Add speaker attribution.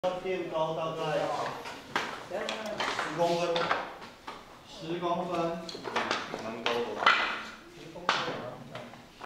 Speaker 1: 垫高大概10公分，10公分，蛮高。